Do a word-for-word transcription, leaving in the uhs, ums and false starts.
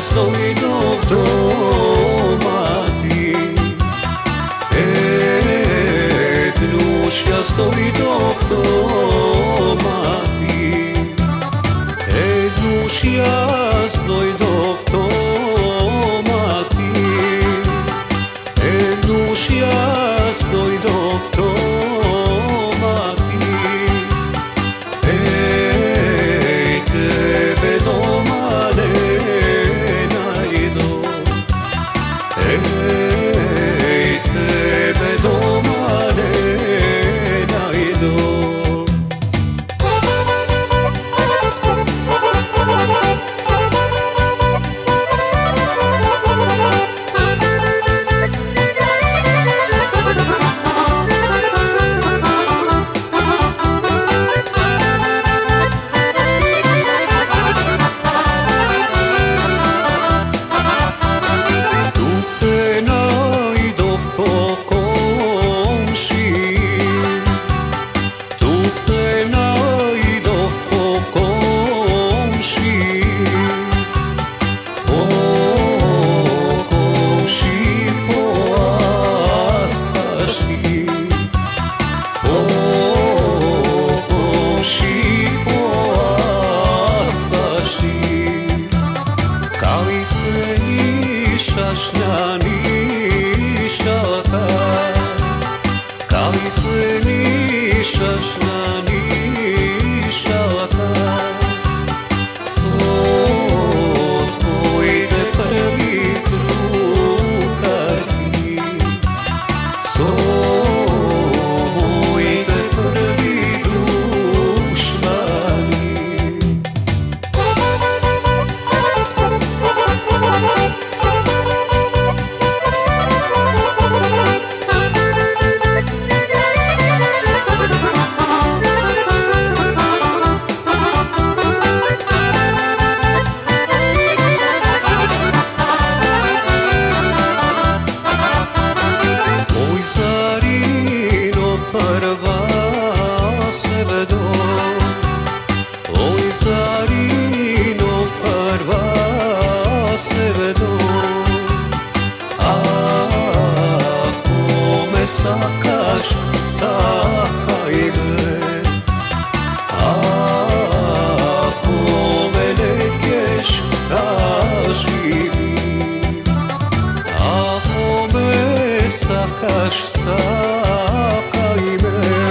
stoji dok doma ti. E, Nušja stoji dok doma ti. E, Nušja stoji dok doma ti. E, Nušja stoji dok doma ti. Ej, tebe doma ne najdo. Ej, tebe doma ne najdo. Šašnja nišata, kali se nišašna nišata. Sotko ide prvi drugari, Somo ide prvi dušmani. Prva se vedo, oj Zarino, prva se vedo. Ako me sakaš, sakaj me, ako me nekeš, kaži mi. Ako me sakaš, sakaj me,